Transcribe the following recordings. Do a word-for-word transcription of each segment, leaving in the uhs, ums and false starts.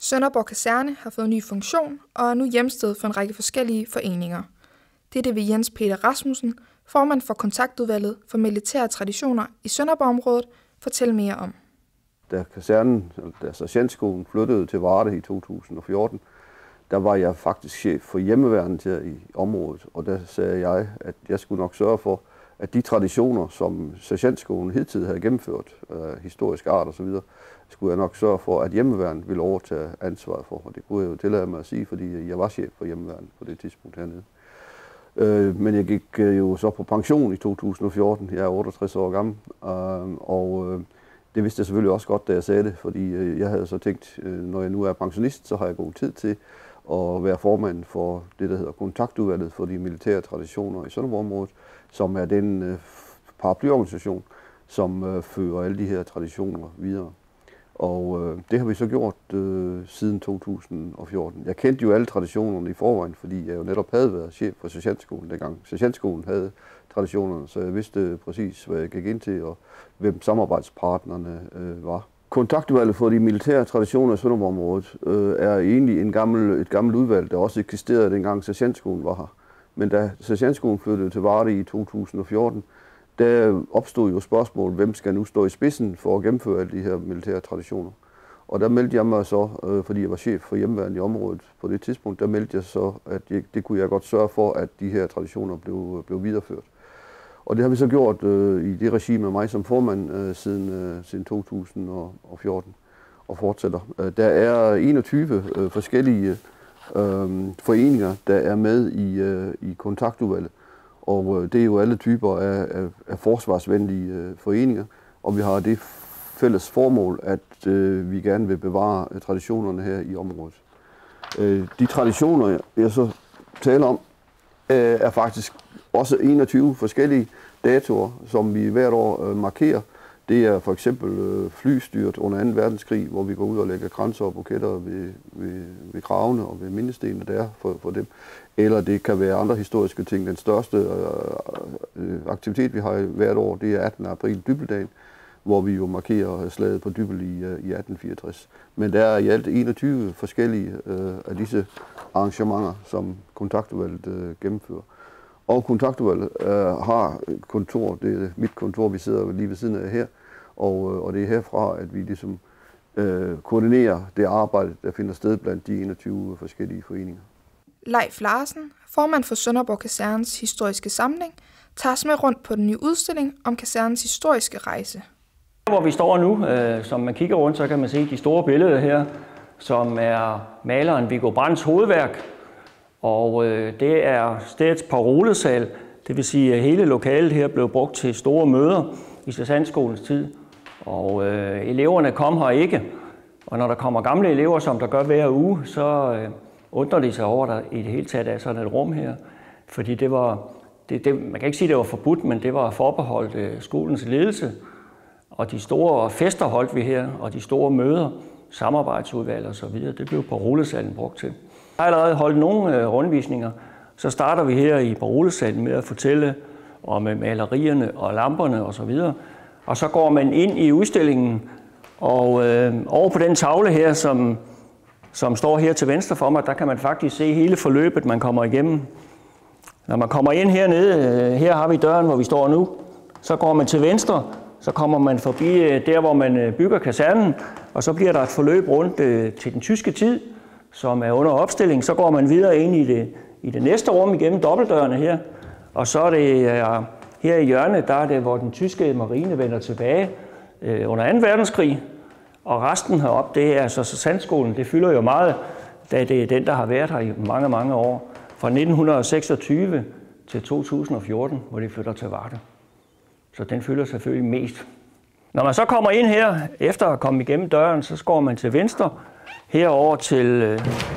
Sønderborg Kaserne har fået en ny funktion og er nu hjemsted for en række forskellige foreninger. Dette vil Jens Peter Rasmussen, formand for kontaktudvalget for militære traditioner i Sønderborg-området, fortælle mere om. Da kasernen, da sergentskolen flyttede til Varde i to tusind og fjorten, der var jeg faktisk chef for hjemmeværnet her i området, og der sagde jeg, at jeg skulle nok sørge for, at de traditioner, som sergentskolen hidtil havde gennemført, øh, historisk art osv., skulle jeg nok sørge for, at hjemmeværnet ville overtage ansvaret for, og det kunne jeg jo tillade mig at sige, fordi jeg var chef for hjemmeværnet på det tidspunkt hernede. Øh, men jeg gik øh, jo så på pension i to tusind og fjorten, jeg er otteogtres år gammel, øh, og øh, det vidste jeg selvfølgelig også godt, da jeg sagde det, fordi øh, jeg havde så tænkt, øh, når jeg nu er pensionist, så har jeg god tid til at være formand for det, der hedder kontaktudvalget for de militære traditioner i Sønderborg-området, som er den øh, paraplyorganisation, som øh, fører alle de her traditioner videre. Og øh, det har vi så gjort øh, siden to tusind og fjorten. Jeg kendte jo alle traditionerne i forvejen, fordi jeg jo netop havde været chef for sergentskolen dengang. Sergentskolen havde traditionerne, så jeg vidste præcis, hvad jeg gik ind til, og hvem samarbejdspartnerne øh, var. Kontaktudvalget for de militære traditioner i Sønderborg-området øh, er egentlig en gammel, et gammelt udvalg, der også eksisterede dengang sergentskolen var her. Men da sergentskolen flyttede til Varde i to tusind og fjorten, der opstod jo spørgsmål, hvem skal nu stå i spidsen for at gennemføre alle de her militære traditioner. Og der meldte jeg mig så, øh, fordi jeg var chef for hjemmeværnet i området på det tidspunkt, der meldte jeg så, at jeg, det kunne jeg godt sørge for, at de her traditioner blev, blev videreført. Og det har vi så gjort øh, i det regime med mig som formand øh, siden, øh, siden to tusind og fjorten og fortsætter. Øh, der er enogtyve øh, forskellige øh, foreninger, der er med i, øh, i kontaktudvalget. Og det er jo alle typer af, af, af forsvarsvenlige øh, foreninger, og vi har det fælles formål, at øh, vi gerne vil bevare øh, traditionerne her i området. Øh, de traditioner, jeg så taler om, øh, er faktisk også enogtyve forskellige datoer, som vi hvert år øh, markerer. Det er for eksempel øh, flystyrt under anden verdenskrig, hvor vi går ud og lægger kranser og buketter ved, ved, ved gravene og ved mindestenene der for, for dem. Eller det kan være andre historiske ting. Den største øh, aktivitet, vi har hvert år, det er attende april, Dybbeldagen, hvor vi jo markerer slaget på Dybbel i, øh, i atten fireogtres. Men der er i alt enogtyve forskellige øh, af disse arrangementer, som kontaktudvalget øh, gennemfører. Og kontaktudvalget øh, har kontor, det er mit kontor, vi sidder lige ved siden af her, og, øh, og det er herfra, at vi ligesom øh, koordinerer det arbejde, der finder sted blandt de enogtyve forskellige foreninger. Leif Larsen, formand for Sønderborg Kasernens historiske samling, tager os med rundt på den nye udstilling om kasernens historiske rejse. Hvor vi står nu, øh, som man kigger rundt, så kan man se de store billeder her, som er maleren Viggo Brands hovedværk. Og øh, det er stedets parolesal, det vil sige, at hele lokalet her blev brugt til store møder i sergentskolens tid. Og øh, eleverne kom her ikke, og når der kommer gamle elever, som der gør hver uge, så øh, undrer de sig over, at der i det hele taget er sådan et rum her. Fordi det var, det, det, man kan ikke sige, at det var forbudt, men det var forbeholdt øh, skolens ledelse. Og de store fester holdt vi her, og de store møder, samarbejdsudvalg og så videre, det blev parolesalen brugt til. Jeg har allerede holdt nogle øh, rundvisninger, så starter vi her i parolesalen med at fortælle om øh, malerierne og lamperne og så videre. Og så går man ind i udstillingen, og øh, over på den tavle her, som, som står her til venstre for mig, der kan man faktisk se hele forløbet, man kommer igennem. Når man kommer ind hernede, øh, her har vi døren, hvor vi står nu, så går man til venstre, så kommer man forbi øh, der, hvor man øh, bygger kasernen, og så bliver der et forløb rundt øh, til den tyske tid, som er under opstilling. Så går man videre ind i det, i det næste rum igennem dobbeltdørene her, og så er det øh, her i hjørnet, der er det, hvor den tyske marine vender tilbage øh, under anden verdenskrig. Og resten heroppe, det er altså sergentskolen. Det fylder jo meget, da det er den, der har været her i mange, mange år. Fra nitten seksogtyve til to tusind og fjorten, hvor de flytter til Varde. Så den fylder selvfølgelig mest. Når man så kommer ind her, efter at komme igennem døren, så går man til venstre, herover til, øh,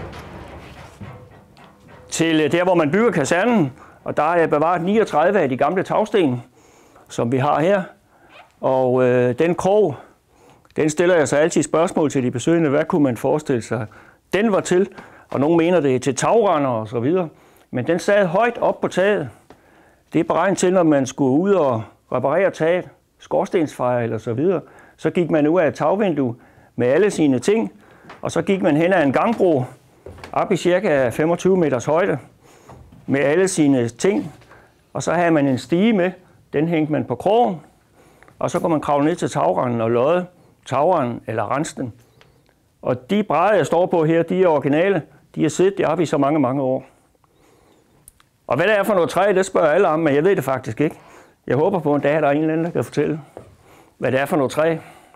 til der, hvor man bygger kasernen. Og der er bevaret niogtredive af de gamle tagsten, som vi har her. Og øh, den krog, den stiller jeg så altid spørgsmål til de besøgende. Hvad kunne man forestille sig, den var til? Og nogle mener, det er til tagrender og så videre. Men den sad højt op på taget. Det er beregnet til, når man skulle ud og reparere taget, skorstensfejl og så videre. Så gik man ud af et tagvindue med alle sine ting. og så gik man hen ad en gangbro op i cirka femogtyve meters højde med alle sine ting. Og så havde man en stige med, den hængte man på krogen, og så kunne man kravle ned til tagrenden og lodde tagrenden eller rensten. Og de brædder, jeg står på her, de er originale. De har siddet deroppe i så mange, mange år. Og hvad det er for noget træ, det spørger alle om, men jeg ved det faktisk ikke. Jeg håber på en dag, at der er en eller anden, der kan fortælle, hvad det er for noget træ.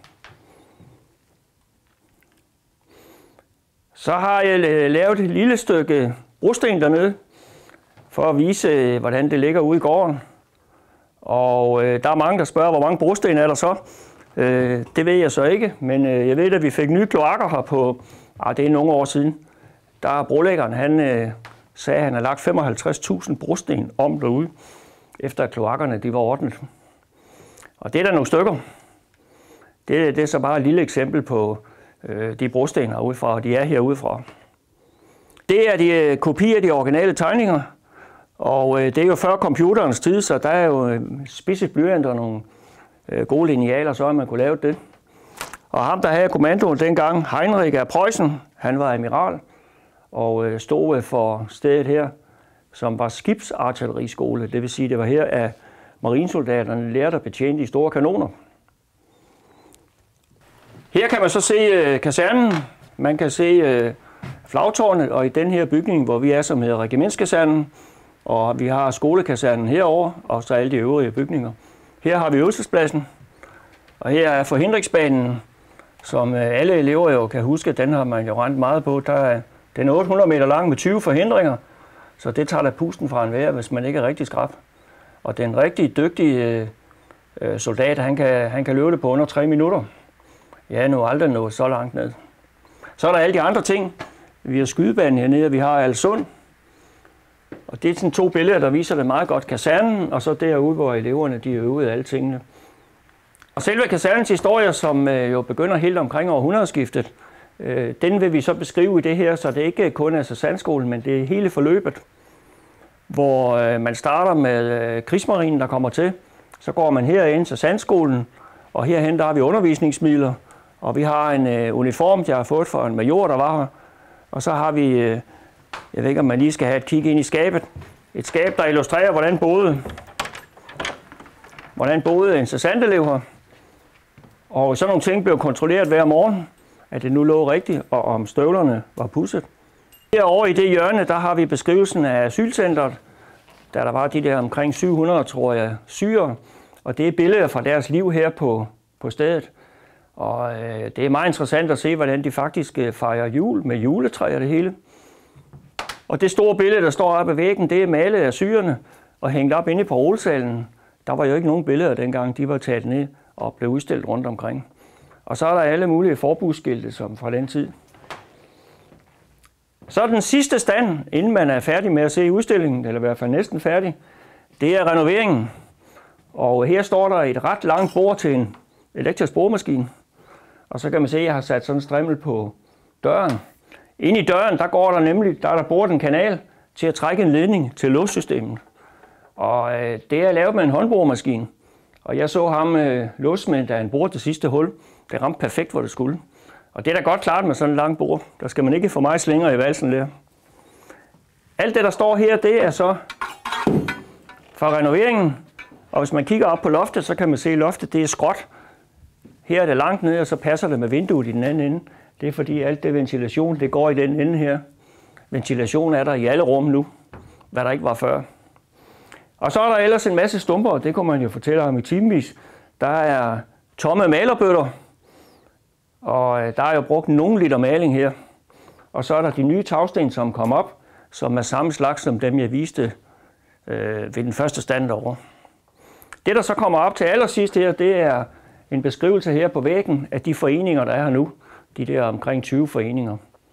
Så har jeg lavet et lille stykke brosten dernede, for at vise, hvordan det ligger ude i gården. Og øh, der er mange, der spørger, hvor mange brosten er der så. Øh, det ved jeg så ikke, men øh, jeg ved, at vi fik nye kloakker her på, ah, det er nogle år siden. Der er brolæggeren, han øh, sagde, at han har lagt femoghalvtreds tusind brosten om derude, efter at kloakkerne de var ordnet. Og det er der nogle stykker. Det, det er så bare et lille eksempel på øh, de brosten herudefra, og de er herudefra. Det er de øh, kopier af de originale tegninger, og øh, det er jo før computerens tid, så der er jo øh, spidse blyanter og nogle øh, gode linealer, så man kunne lave det. Og ham, der havde kommandoen dengang, Heinrich af Preussen, han var admiral og øh, stod for stedet her, som var skibsartilleriskole. Det vil sige, det var her, at marinesoldaterne lærte at betjene de store kanoner. Her kan man så se øh, kasernen, man kan se øh, flagtårnet, og i den her bygning, hvor vi er, som hedder regimentskasernen, og vi har skolekasernen herover og så alle de øvrige bygninger. Her har vi øvelsespladsen, og her er forhindringsbanen, som øh, alle elever jo kan huske, den har man jo rendt meget på. Der er, den er otte hundrede meter lang med tyve forhindringer, så det tager da pusten fra enhver, hvis man ikke er rigtig skrap. Og den rigtig dygtige øh, soldat, han kan, han kan løbe det på under tre minutter. Ja, nu aldrig nået så langt ned. Så er der alle de andre ting. Vi har skydebanen hernede, og vi har Alsund. Og det er sådan to billeder, der viser det meget godt. Kasernen, og så derude, hvor eleverne de øvede alle tingene. Og selve kasernens historie, som øh, jo begynder helt omkring århundredeskiftet, øh, den vil vi så beskrive i det her, så det ikke kun er Sergentskolen, men det er hele forløbet. Hvor øh, man starter med øh, krigsmarinen, der kommer til. Så går man herind til Sergentskolen, og herhen der har vi undervisningsmidler. Og vi har en øh, uniform, jeg har fået fra en major, der var her. Og så har vi, øh, jeg ved ikke om man lige skal have et kig ind i skabet, et skab, der illustrerer, hvordan boede, hvordan boede en sergentelev her. Og sådan nogle ting blev kontrolleret hver morgen, at det nu lå rigtigt, og om støvlerne var pudset. Herovre i det hjørne, der har vi beskrivelsen af asylcentret, der der var de der omkring syv hundrede, tror jeg, syrere. Og det er billeder fra deres liv her på, på stedet. Og øh, det er meget interessant at se, hvordan de faktisk øh, fejrer jul med juletræ og det hele. Og det store billede, der står oppe ad væggen, det er malet af syrerne og hængt op inde i parolesalen. Der var jo ikke nogen billeder dengang, de var taget ned og blev udstillet rundt omkring. Og så er der alle mulige forbudsskilte, som fra den tid. Så den sidste stand, inden man er færdig med at se udstillingen, eller i hvert fald næsten færdig, det er renoveringen. Og her står der et ret langt bord til en elektrisk boremaskine. Og så kan man se, at jeg har sat sådan en strimmel på døren. Inde i døren, der går der nemlig, der er der boret en kanal til at trække en ledning til låssystemet. Og øh, det er lavet med en håndboremaskine. Og jeg så ham øh, låsmænd, da han borede det sidste hul. Det ramte perfekt, hvor det skulle. Og det er da godt klart med sådan en lang bord. Der skal man ikke få meget slinger i valsen der. Alt det, der står her, det er så fra renoveringen. Og hvis man kigger op på loftet, så kan man se, at loftet det er skråt. Her er det langt ned, og så passer det med vinduet i den anden ende. Det er fordi alt det ventilation, det går i den ende her. Ventilation er der i alle rum nu, hvad der ikke var før. Og så er der ellers en masse stumper, og det kunne man jo fortælle om i timevis. Der er tomme malerbøtter, og der er jo brugt nogle liter maling her. Og så er der de nye tagsten, som kom op, som er samme slags som dem, jeg viste øh, ved den første stand derovre. Det, der så kommer op til allersidst her, det er en beskrivelse her på væggen af de foreninger, der er her nu. De der omkring tyve foreninger.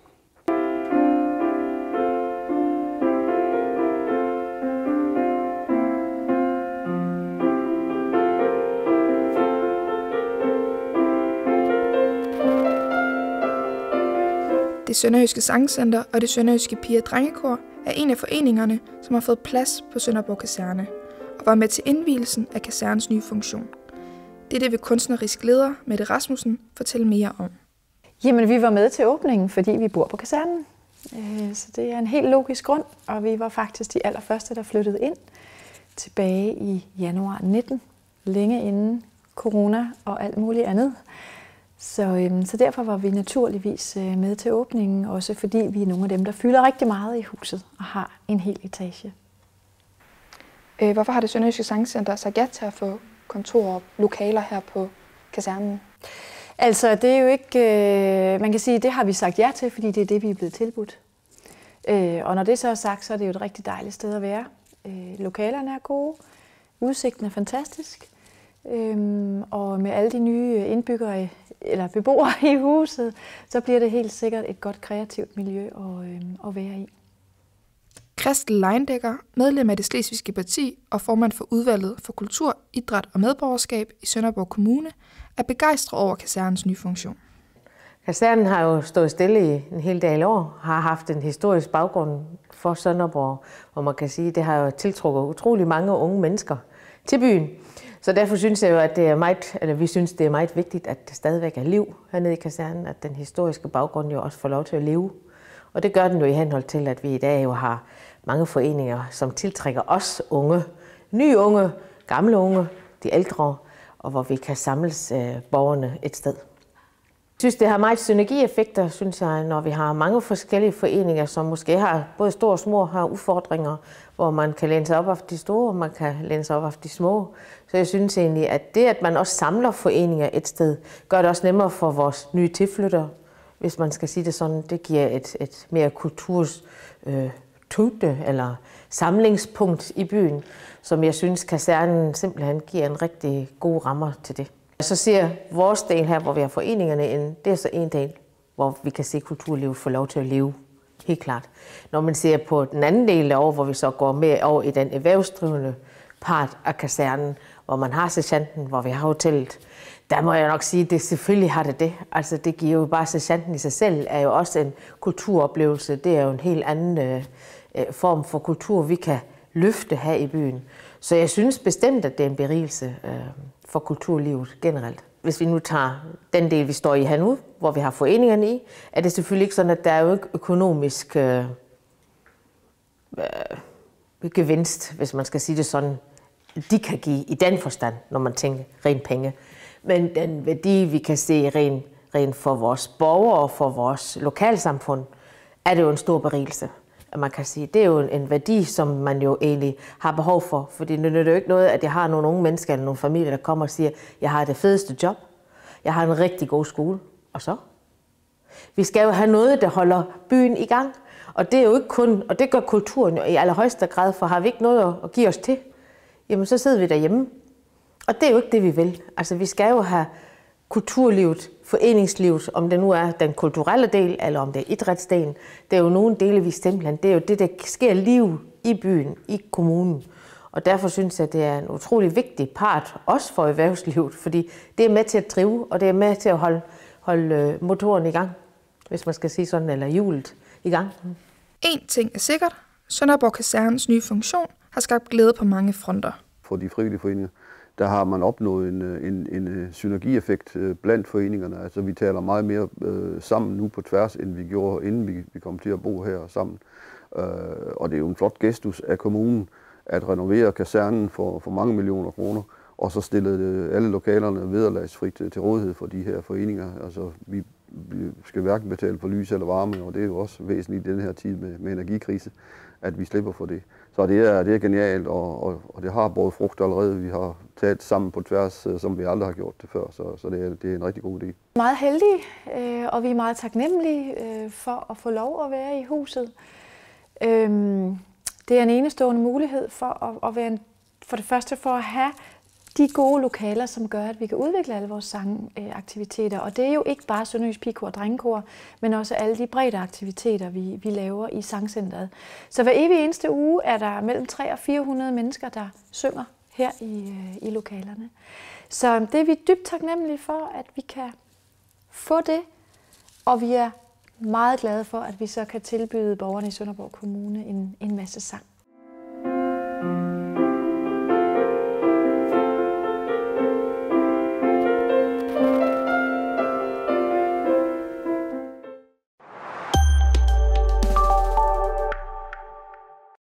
Det Sønderjyske Sangcenter og det Sønderjyske Pige- og Drengekor er en af foreningerne, som har fået plads på Sønderborg Kaserne og var med til indvielsen af kasernens nye funktion. Det er det vil kunstnerisk leder Mette Rasmussen fortælle mere om. Jamen, vi var med til åbningen, fordi vi bor på kasernen. Så det er en helt logisk grund, og vi var faktisk de allerførste, der flyttede ind tilbage i januar nitten, længe inden corona og alt muligt andet. Så, så derfor var vi naturligvis med til åbningen, også fordi vi er nogle af dem, der fylder rigtig meget i huset og har en hel etage. Hvorfor har det Sønderjyske Sangcenter sagt ja til at få kontor og lokaler her på kasernen? Altså, det er jo ikke, øh, man kan sige, det har vi sagt ja til, fordi det er det, vi er blevet tilbudt. Øh, og når det så er sagt, så er det jo et rigtig dejligt sted at være. Øh, lokalerne er gode, udsigten er fantastisk, øh, og med alle de nye indbyggere eller beboere i huset, så bliver det helt sikkert et godt kreativt miljø at, øh, at være i. Christel Leindækker, medlem af det Slesvigske Parti og formand for udvalget for kultur, idræt og medborgerskab i Sønderborg Kommune, er begejstret over kasernens nye funktion. Kasernen har jo stået stille i en hel del år, har haft en historisk baggrund for Sønderborg, hvor man kan sige, at det har jo tiltrukket utrolig mange unge mennesker til byen. Så derfor synes jeg jo, at det er meget, eller vi synes, det er meget vigtigt, at der stadigvæk er liv hernede i kasernen, at den historiske baggrund jo også får lov til at leve. Og det gør den jo i henhold til, at vi i dag jo har mange foreninger, som tiltrækker os unge, nye unge, gamle unge, de ældre, og hvor vi kan samles øh, borgerne et sted. Jeg synes, det har meget synergieffekter, synes jeg, når vi har mange forskellige foreninger, som måske har, både store og små, har udfordringer, hvor man kan læne sig op af de store, og man kan læne sig op af de små. Så jeg synes egentlig, at det, at man også samler foreninger et sted, gør det også nemmere for vores nye tilflyttere, hvis man skal sige det sådan. Det giver et, et mere kulturs øh, tyngde eller samlingspunkt i byen, som jeg synes, kasernen simpelthen giver en rigtig god rammer til det. Så ser vores del her, hvor vi har foreningerne inde, det er så en del, hvor vi kan se kulturlivet få lov til at leve, helt klart. Når man ser på den anden del derovre, hvor vi så går mere over i den erhvervsdrivende part af kasernen, hvor man har sergeanten, hvor vi har hotellet, der må jeg nok sige, at det selvfølgelig har det det. Altså det giver jo bare, sergeanten i sig selv er jo også en kulturoplevelse. Det er jo en helt anden øh, form for kultur, vi kan løfte her i byen. Så jeg synes bestemt, at det er en berigelse øh, for kulturlivet generelt. Hvis vi nu tager den del, vi står i her nu, hvor vi har foreningerne i, er det selvfølgelig ikke sådan, at der er jo ikke økonomisk øh, øh, gevinst, hvis man skal sige det sådan, de kan give i den forstand, når man tænker rent penge. Men den værdi, vi kan se rent, rent for vores borgere og for vores lokalsamfund, er det jo en stor berigelse. Man kan sige, det er jo en værdi, som man jo egentlig har behov for. Fordi det er jo ikke noget, at jeg har nogle unge mennesker eller nogle familier, der kommer og siger, jeg har det fedeste job, jeg har en rigtig god skole, og så? Vi skal jo have noget, der holder byen i gang. Og det er jo ikke kun, og det gør kulturen jo i allerhøjeste grad, for har vi ikke noget at give os til, jamen så sidder vi derhjemme. Og det er jo ikke det, vi vil. Altså vi skal jo have kulturlivet, foreningslivet, om det nu er den kulturelle del, eller om det er idrætsdelen. Det er jo nogle dele, vi simpelthen, det er jo det, der sker liv i byen, i kommunen. Og derfor synes jeg, det er en utrolig vigtig part, også for erhvervslivet, fordi det er med til at drive, og det er med til at holde, holde motoren i gang, hvis man skal sige sådan, eller hjulet i gang. En ting er sikkert, Sønderborg Kasernens nye funktion har skabt glæde på mange fronter. For de frivillige foreninger, der har man opnået en, en, en synergieffekt blandt foreningerne. Altså vi taler meget mere øh, sammen nu på tværs, end vi gjorde, inden vi, vi kom til at bo her sammen. Øh, og det er jo en flot gestus af kommunen at renovere kasernen for, for mange millioner kroner, og så stillede alle lokalerne vederlagsfrit til, til rådighed for de her foreninger. Altså vi, vi skal hverken betale for lys eller varme, og det er jo også væsentligt i den her tid med, med energikrise, at vi slipper for det. Så det er, det er genialt, og, og, og det har både frugt allerede. Vi har talt sammen på tværs, som vi aldrig har gjort det før, så, så det, er, det er en rigtig god idé. Meget heldige, øh, og vi er meget taknemmelige øh, for at få lov at være i huset. Øh, det er en enestående mulighed for at, at være en, for det første for at have de gode lokaler, som gør, at vi kan udvikle alle vores sangaktiviteter. Og det er jo ikke bare Sønderjysk Pigekor og Drengekor, men også alle de brede aktiviteter, vi, vi laver i Sangcentret. Så hver evig eneste uge er der mellem tre hundrede og fire hundrede mennesker, der synger her i, i lokalerne. Så det er vi dybt taknemmelige for, at vi kan få det, og vi er meget glade for, at vi så kan tilbyde borgerne i Sønderborg Kommune en, en masse sang.